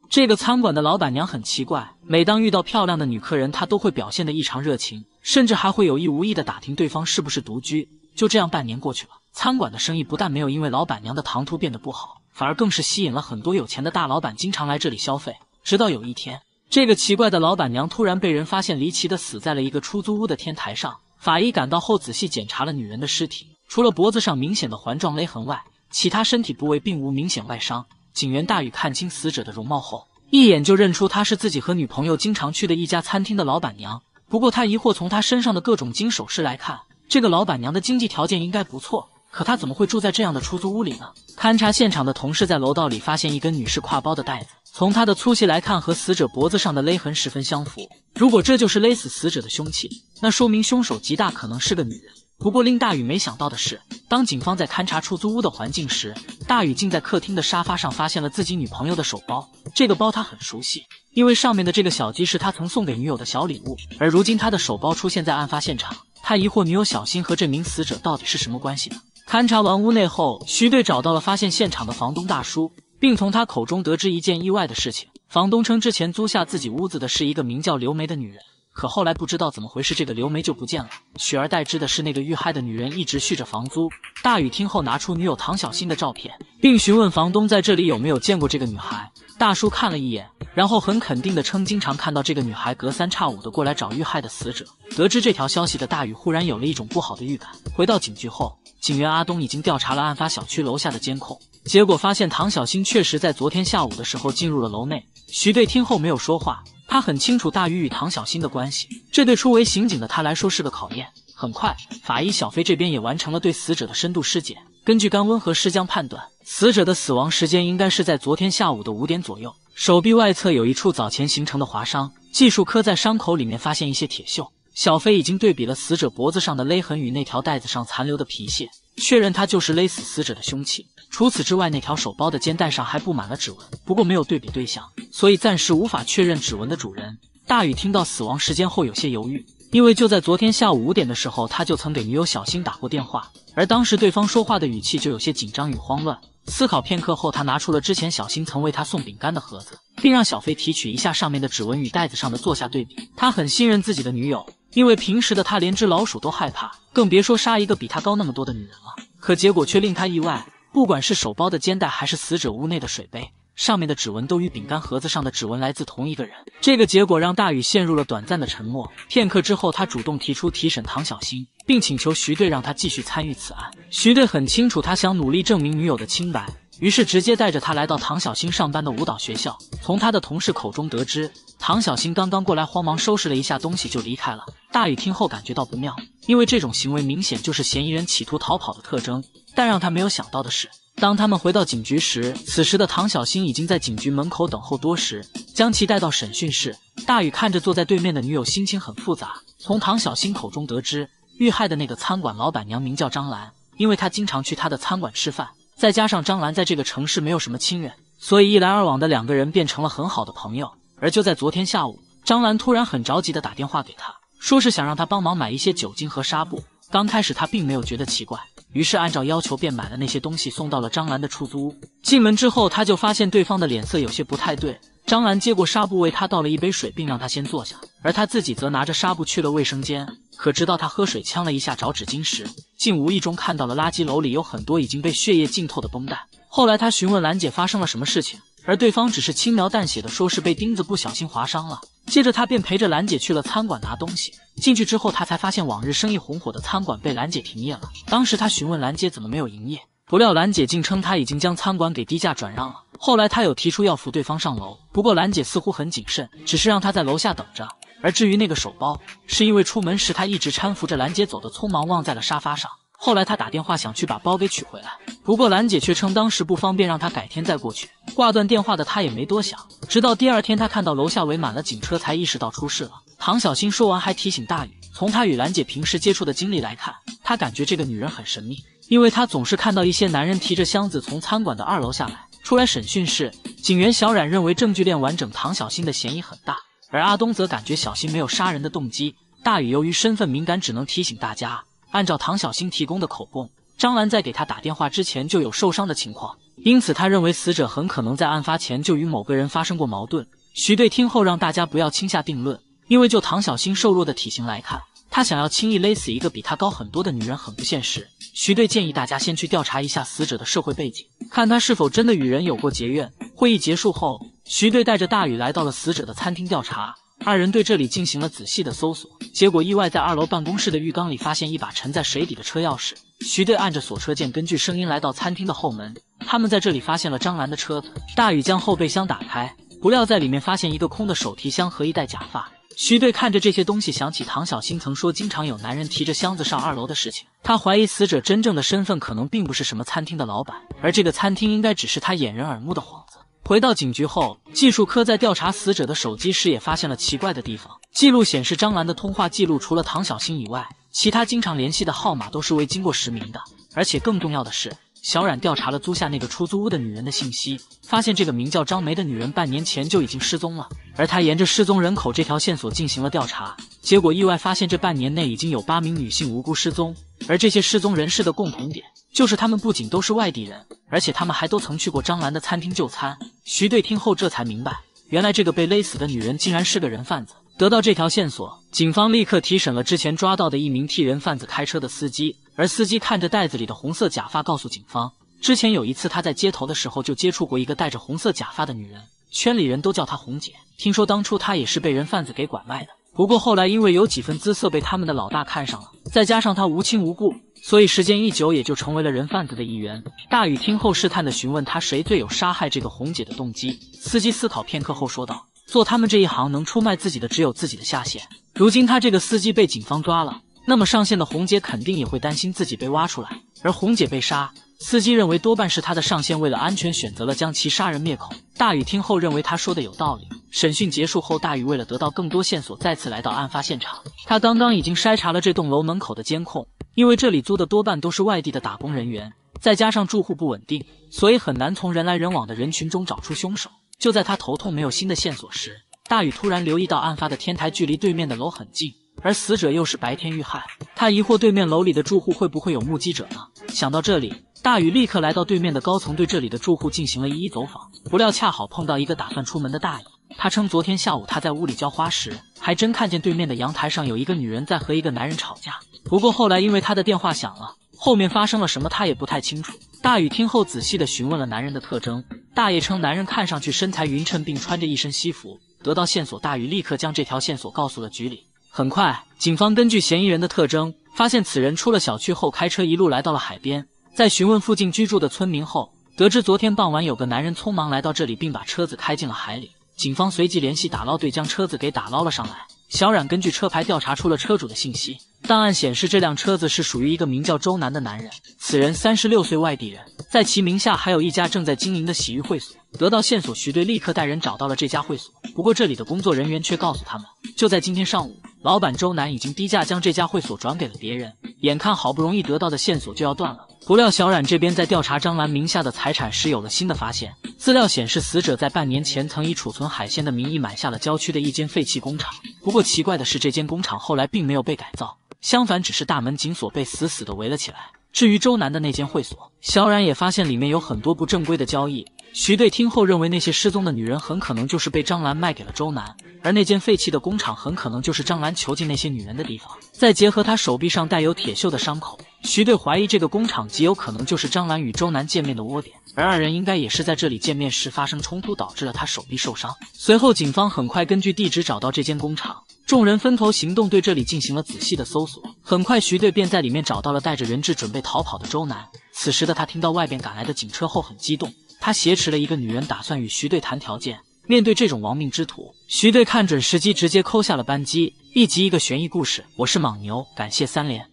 这个餐馆的老板娘很奇怪，每当遇到漂亮的女客人，她都会表现得异常热情，甚至还会有意无意地打听对方是不是独居。就这样半年过去了，餐馆的生意不但没有因为老板娘的唐突变得不好，反而更是吸引了很多有钱的大老板经常来这里消费。直到有一天，这个奇怪的老板娘突然被人发现离奇地死在了一个出租屋的天台上。法医赶到后仔细检查了女人的尸体，除了脖子上明显的环状勒痕外，其他身体部位并无明显外伤。警员大宇看清死者的容貌后，一眼就认出她是自己和女朋友经常去的一家餐厅的老板娘。不过他疑惑，从她身上的各种金首饰来看，这个老板娘的经济条件应该不错，可她怎么会住在这样的出租屋里呢？勘察现场的同事在楼道里发现一根女士挎包的带子，从它的粗细来看，和死者脖子上的勒痕十分相符。如果这就是勒死死者的凶器，那说明凶手极大可能是个女人。不过令大宇没想到的是，当警方在勘察出租屋的环境时，大宇竟在客厅的沙发上发现了自己女朋友的手包。这个包他很熟悉，因为上面的这个小鸡是他曾送给女友的小礼物，而如今他的手包出现在案发现场，他疑惑女友小新和这名死者到底是什么关系呢？勘察完屋内后，徐队找到了发现现场的房东大叔，并从他口中得知一件意外的事情。房东称之前租下自己屋子的是一个名叫刘梅的女人，可后来不知道怎么回事，这个刘梅就不见了，取而代之的是那个遇害的女人一直续着房租。大宇听后拿出女友唐小新的照片，并询问房东在这里有没有见过这个女孩。大叔看了一眼，然后很肯定地称经常看到这个女孩隔三差五地过来找遇害的死者。得知这条消息的大宇忽然有了一种不好的预感。回到警局后，警员阿东已经调查了案发小区楼下的监控，结果发现唐小新确实在昨天下午的时候进入了楼内。徐队听后没有说话，他很清楚大宇与唐小新的关系，这对初为刑警的他来说是个考验。很快，法医小飞这边也完成了对死者的深度尸检。根据肛温和尸僵判断，死者的死亡时间应该是在昨天下午的5点左右。手臂外侧有一处早前形成的划伤，技术科在伤口里面发现一些铁锈。小飞已经对比了死者脖子上的勒痕与那条带子上残留的皮屑，确认它就是勒死死者的凶器。除此之外，那条手包的肩带上还布满了指纹，不过没有对比对象，所以暂时无法确认指纹的主人。大宇听到死亡时间后有些犹豫，因为就在昨天下午5点的时候，他就曾给女友小新打过电话，而当时对方说话的语气就有些紧张与慌乱。思考片刻后，他拿出了之前小新曾为他送饼干的盒子，并让小飞提取一下上面的指纹与袋子上的做下对比。他很信任自己的女友，因为平时的他连只老鼠都害怕，更别说杀一个比他高那么多的女人了。可结果却令他意外，不管是手包的肩带还是死者屋内的水杯，上面的指纹都与饼干盒子上的指纹来自同一个人。这个结果让大宇陷入了短暂的沉默。片刻之后，他主动提出提审唐小新，并请求徐队让他继续参与此案。徐队很清楚他想努力证明女友的清白，于是直接带着他来到唐小新上班的舞蹈学校。从他的同事口中得知，唐小新刚刚过来，慌忙收拾了一下东西就离开了。大宇听后感觉到不妙，因为这种行为明显就是嫌疑人企图逃跑的特征。但让他没有想到的是，当他们回到警局时，此时的唐小新已经在警局门口等候多时，将其带到审讯室。大宇看着坐在对面的女友，心情很复杂。从唐小新口中得知，遇害的那个餐馆老板娘名叫张兰，因为她经常去她的餐馆吃饭，再加上张兰在这个城市没有什么亲人，所以一来二往的两个人变成了很好的朋友。而就在昨天下午，张兰突然很着急地打电话给他，说是想让他帮忙买一些酒精和纱布。刚开始他并没有觉得奇怪，于是按照要求便买了那些东西送到了张兰的出租屋。进门之后，他就发现对方的脸色有些不太对。张兰接过纱布为他倒了一杯水，并让他先坐下，而他自己则拿着纱布去了卫生间。可直到他喝水呛了一下找纸巾时，竟无意中看到了垃圾篓里有很多已经被血液浸透的绷带。后来他询问兰姐发生了什么事情，而对方只是轻描淡写的说是被钉子不小心划伤了。接着他便陪着兰姐去了餐馆拿东西。进去之后，他才发现往日生意红火的餐馆被兰姐停业了。当时他询问兰姐怎么没有营业，不料兰姐竟称她已经将餐馆给低价转让了。后来他有提出要扶对方上楼，不过兰姐似乎很谨慎，只是让他在楼下等着。而至于那个手包，是因为出门时他一直搀扶着兰姐走的匆忙，忘在了沙发上。后来他打电话想去把包给取回来，不过兰姐却称当时不方便，让他改天再过去。挂断电话的他也没多想，直到第二天他看到楼下围满了警车，才意识到出事了。唐小新说完还提醒大宇，从他与兰姐平时接触的经历来看，他感觉这个女人很神秘，因为他总是看到一些男人提着箱子从餐馆的2楼下来。出来审讯室，警员小冉认为证据链完整，唐小新的嫌疑很大，而阿东则感觉小新没有杀人的动机。大宇由于身份敏感，只能提醒大家，按照唐小新提供的口供，张兰在给他打电话之前就有受伤的情况， 因此他认为死者很可能在案发前就与某个人发生过矛盾。徐队听后让大家不要轻下定论，因为就唐小欣瘦弱的体型来看，他想要轻易勒死一个比他高很多的女人很不现实。徐队建议大家先去调查一下死者的社会背景，看他是否真的与人有过结怨。会议结束后，徐队带着大宇来到了死者的餐厅调查，二人对这里进行了仔细的搜索，结果意外在2楼办公室的浴缸里发现一把沉在水底的车钥匙。徐队按着锁车键，根据声音来到餐厅的后门，他们在这里发现了张兰的车子。大宇将后备箱打开，不料在里面发现一个空的手提箱和一袋假发。徐队看着这些东西，想起唐小欣曾说经常有男人提着箱子上2楼的事情，他怀疑死者真正的身份可能并不是什么餐厅的老板，而这个餐厅应该只是他掩人耳目的幌子。回到警局后，技术科在调查死者的手机时也发现了奇怪的地方，记录显示张兰的通话记录除了唐小欣以外，其他经常联系的号码都是未经过实名的。而且更重要的是，小冉调查了租下那个出租屋的女人的信息，发现这个名叫张梅的女人半年前就已经失踪了，而他沿着失踪人口这条线索进行了调查，结果意外发现这半年内已经有8名女性无辜失踪，而这些失踪人士的共同点就是他们不仅都是外地人，而且他们还都曾去过张兰的餐厅就餐。徐队听后这才明白，原来这个被勒死的女人竟然是个人贩子。得到这条线索，警方立刻提审了之前抓到的一名替人贩子开车的司机，而司机看着袋子里的红色假发告诉警方，之前有一次他在街头的时候就接触过一个戴着红色假发的女人，圈里人都叫她红姐，听说当初她也是被人贩子给拐卖的，不过后来因为有几分姿色被他们的老大看上了，再加上她无亲无故，所以时间一久也就成为了人贩子的一员。大宇听后试探地询问他谁最有杀害这个红姐的动机，司机思考片刻后说道，做他们这一行能出卖自己的只有自己的下线，如今他这个司机被警方抓了，那么上线的红姐肯定也会担心自己被挖出来，而红姐被杀，司机认为多半是他的上线为了安全选择了将其杀人灭口。大宇听后认为他说的有道理。审讯结束后，大宇为了得到更多线索再次来到案发现场，他刚刚已经筛查了这栋楼门口的监控，因为这里租的多半都是外地的打工人员，再加上住户不稳定，所以很难从人来人往的人群中找出凶手。就在他头痛没有新的线索时，大宇突然留意到案发的天台距离对面的楼很近，而死者又是白天遇害，他疑惑对面楼里的住户会不会有目击者呢？想到这里，大宇立刻来到对面的高层，对这里的住户进行了一一走访，不料恰好碰到一个打算出门的大爷。他称昨天下午他在屋里浇花时，还真看见对面的阳台上有一个女人在和一个男人吵架，不过后来因为他的电话响了，后面发生了什么他也不太清楚。大宇听后仔细地询问了男人的特征，大爷称男人看上去身材匀称并穿着一身西服。得到线索，大宇立刻将这条线索告诉了局里。很快，警方根据嫌疑人的特征，发现此人出了小区后开车一路来到了海边，在询问附近居住的村民后，得知昨天傍晚有个男人匆忙来到这里并把车子开进了海里。警方随即联系打捞队将车子给打捞了上来。小冉根据车牌调查出了车主的信息，档案显示这辆车子是属于一个名叫周南的男人，此人36岁外地人，在其名下还有一家正在经营的洗浴会所。得到线索，徐队立刻带人找到了这家会所，不过这里的工作人员却告诉他们，就在今天上午，老板周南已经低价将这家会所转给了别人，眼看好不容易得到的线索就要断了。不料小冉这边在调查张兰名下的财产时有了新的发现，资料显示死者在半年前曾以储存海鲜的名义买下了郊区的一间废弃工厂，不过奇怪的是这间工厂后来并没有被改造，相反只是大门紧锁被死死地围了起来。至于周南的那间会所，小冉也发现里面有很多不正规的交易。徐队听后认为那些失踪的女人很可能就是被张兰卖给了周南，而那间废弃的工厂很可能就是张兰囚禁那些女人的地方。再结合她手臂上带有铁锈的伤口，徐队怀疑这个工厂极有可能就是张兰与周南见面的窝点，而二人应该也是在这里见面时发生冲突，导致了他手臂受伤。随后警方很快根据地址找到这间工厂，众人分头行动，对这里进行了仔细的搜索。很快徐队便在里面找到了带着人质准备逃跑的周南。此时的他听到外边赶来的警车后很激动，他挟持了一个女人打算与徐队谈条件。面对这种亡命之徒，徐队看准时机直接扣下了扳机。一集一个悬疑故事，我是莽牛，感谢3连。